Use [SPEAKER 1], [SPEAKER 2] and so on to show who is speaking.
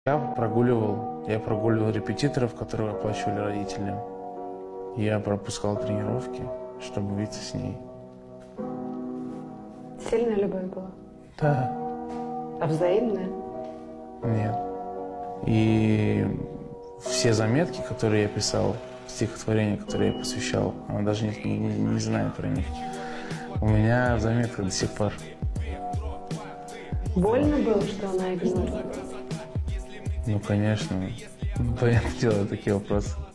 [SPEAKER 1] Я прогуливал репетиторов, которые оплачивали родители. Я пропускал тренировки, чтобы увидеться с ней.
[SPEAKER 2] Сильная любовь была?
[SPEAKER 1] Да.
[SPEAKER 2] А взаимная?
[SPEAKER 1] Нет. И все заметки, которые я писал, стихотворения, которые я посвящал, она даже не знает про них. У меня в заметках до сих пор.
[SPEAKER 2] Больно было, что она игнорировала?
[SPEAKER 1] Ну, конечно. Понятное дело, такие вопросы.